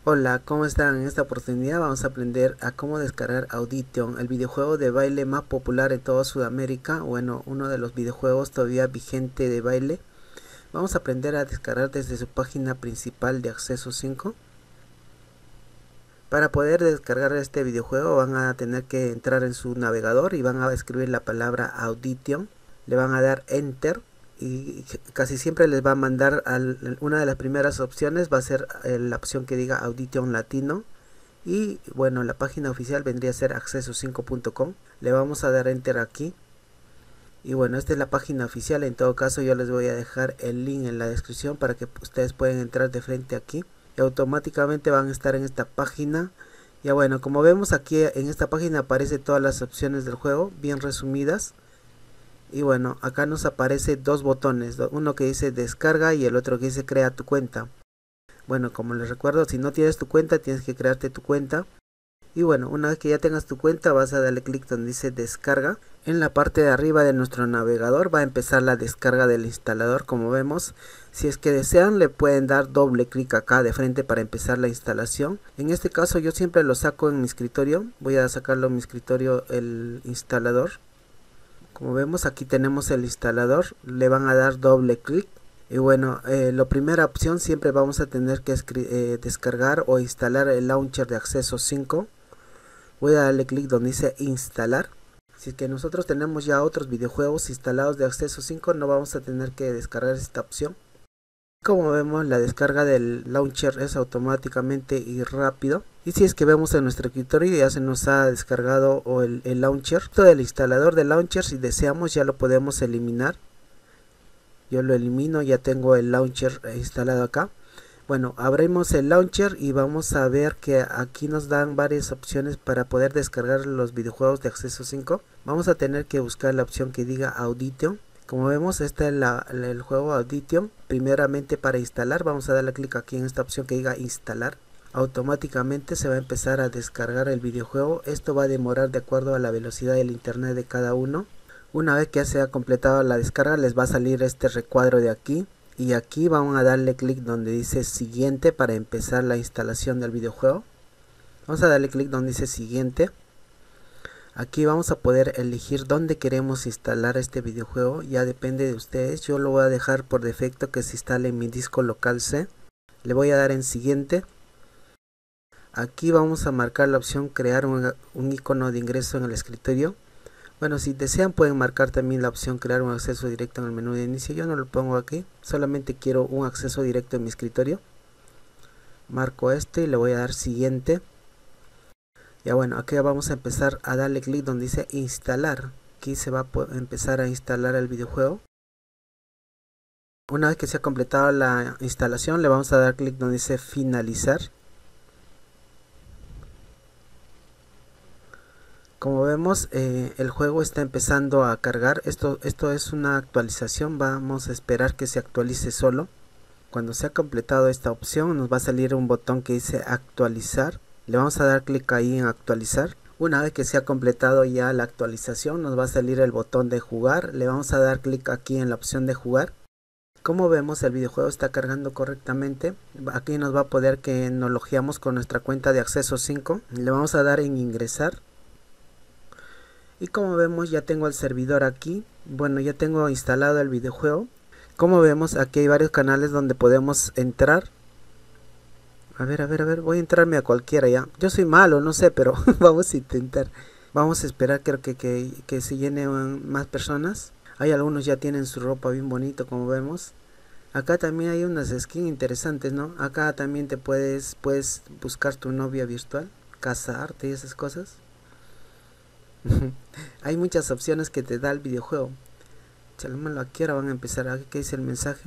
Hola, ¿cómo están? En esta oportunidad vamos a aprender a cómo descargar Audition, el videojuego de baile más popular en toda Sudamérica. Bueno, uno de los videojuegos todavía vigente de baile. Vamos a aprender a descargar desde su página principal de Acceso 5. Para poder descargar este videojuego van a tener que entrar en su navegador y van a escribir la palabra Audition. Le van a dar Enter y casi siempre les va a mandar una de las primeras opciones, va a ser la opción que diga Audition Latino. Y bueno, la página oficial vendría a ser acceso5.com. Le vamos a dar enter aquí. Y bueno, esta es la página oficial. En todo caso, yo les voy a dejar el link en la descripción para que ustedes puedan entrar de frente aquí y automáticamente van a estar en esta página. Ya bueno, como vemos aquí en esta página aparecen todas las opciones del juego bien resumidas. Y bueno, acá nos aparece dos botones, uno que dice descarga y el otro que dice crea tu cuenta. Bueno, como les recuerdo, si no tienes tu cuenta, tienes que crearte tu cuenta. Y bueno, una vez que ya tengas tu cuenta, vas a darle clic donde dice descarga. En la parte de arriba de nuestro navegador va a empezar la descarga del instalador, como vemos. Si es que desean, le pueden dar doble clic acá de frente para empezar la instalación. En este caso yo siempre lo saco en mi escritorio. Voy a sacarlo en mi escritorio el instalador. Como vemos, aquí tenemos el instalador. Le van a dar doble clic. Y bueno, la primera opción siempre vamos a tener que descargar o instalar el launcher de Acceso 5. Voy a darle clic donde dice instalar. Si es que nosotros tenemos ya otros videojuegos instalados de Acceso 5, no vamos a tener que descargar esta opción. Como vemos, la descarga del launcher es automáticamente y rápido. Y si es que vemos en nuestro escritorio, ya se nos ha descargado el launcher. Todo el instalador de launcher, si deseamos, ya lo podemos eliminar. Yo lo elimino, ya tengo el launcher instalado acá. Bueno, abrimos el launcher y vamos a ver que aquí nos dan varias opciones para poder descargar los videojuegos de Acceso 5. Vamos a tener que buscar la opción que diga Audition. Como vemos, este es el juego Audition. Primeramente, para instalar, vamos a darle clic aquí en esta opción que diga instalar. Automáticamente se va a empezar a descargar el videojuego. Esto va a demorar de acuerdo a la velocidad del internet de cada uno. Una vez que se ha completado la descarga, les va a salir este recuadro de aquí. Y aquí vamos a darle clic donde dice siguiente para empezar la instalación del videojuego. Vamos a darle clic donde dice siguiente. Aquí vamos a poder elegir dónde queremos instalar este videojuego. Ya depende de ustedes. Yo lo voy a dejar por defecto que se instale en mi disco local C. Le voy a dar en siguiente. Aquí vamos a marcar la opción crear un icono de ingreso en el escritorio. Bueno, si desean pueden marcar también la opción crear un acceso directo en el menú de inicio. Yo no lo pongo aquí, solamente quiero un acceso directo en mi escritorio. Marco este y le voy a dar siguiente. Ya bueno, aquí vamos a empezar a darle clic donde dice instalar. Aquí se va a empezar a instalar el videojuego. Una vez que se ha completado la instalación, le vamos a dar clic donde dice finalizar. Como vemos, el juego está empezando a cargar. Esto es una actualización. Vamos a esperar que se actualice solo. Cuando se ha completado esta opción, nos va a salir un botón que dice actualizar. Le vamos a dar clic ahí en actualizar. Una vez que se ha completado ya la actualización, nos va a salir el botón de jugar. Le vamos a dar clic aquí en la opción de jugar. Como vemos, el videojuego está cargando correctamente. Aquí nos va a poder que nos logueamos con nuestra cuenta de Acceso 5. Le vamos a dar en ingresar. Y como vemos, ya tengo el servidor aquí. Bueno, ya tengo instalado el videojuego. Como vemos, aquí hay varios canales donde podemos entrar. A ver, voy a entrarme a cualquiera ya. Yo soy malo, no sé, pero vamos a intentar. Vamos a esperar, creo que se llenen más personas. Hay algunos ya tienen su ropa bien bonito, como vemos. Acá también hay unas skins interesantes, ¿no? Acá también puedes buscar tu novia virtual, casarte y esas cosas. Hay muchas opciones que te da el videojuego. Chalémoslo aquí, ahora van a empezar. Aquí que dice el mensaje.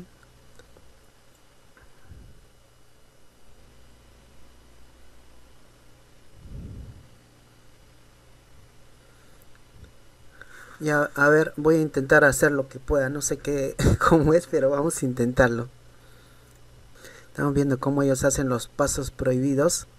Ya, a ver, voy a intentar hacer lo que pueda. No sé qué, cómo es, pero vamos a intentarlo. Estamos viendo cómo ellos hacen los pasos prohibidos.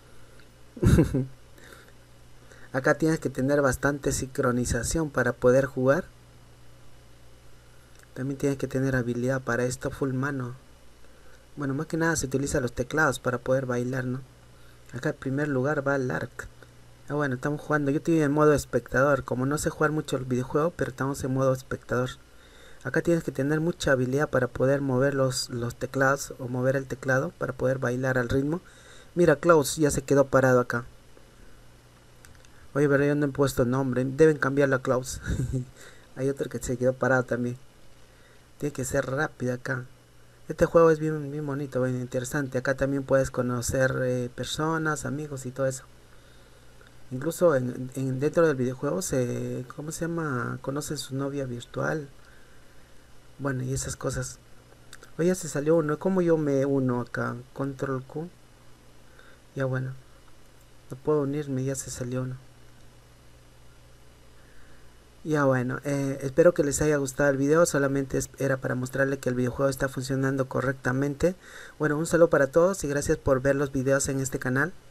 Acá tienes que tener bastante sincronización para poder jugar. También tienes que tener habilidad para esto, full mano. Bueno, más que nada se utiliza los teclados para poder bailar, ¿no? Acá en primer lugar va Lark. Ah, bueno, estamos jugando. Yo estoy en modo espectador. Como no sé jugar mucho el videojuego, pero estamos en modo espectador. Acá tienes que tener mucha habilidad para poder mover los teclados o mover el teclado para poder bailar al ritmo. Mira, Klaus ya se quedó parado acá. Oye, pero yo no he puesto nombre. Deben cambiarlo a Klaus. Hay otro que se quedó parado también. Tiene que ser rápido acá. Este juego es bien bonito, bien interesante. Acá también puedes conocer personas, amigos y todo eso. Incluso dentro del videojuego ¿cómo se llama? Conocen su novia virtual. Bueno, y esas cosas. Oye, ya se salió uno. ¿Cómo yo me uno acá? Control Q. Ya bueno. No puedo unirme, ya se salió uno. Ya bueno, espero que les haya gustado el video, solamente era para mostrarle que el videojuego está funcionando correctamente. Bueno, un saludo para todos y gracias por ver los videos en este canal.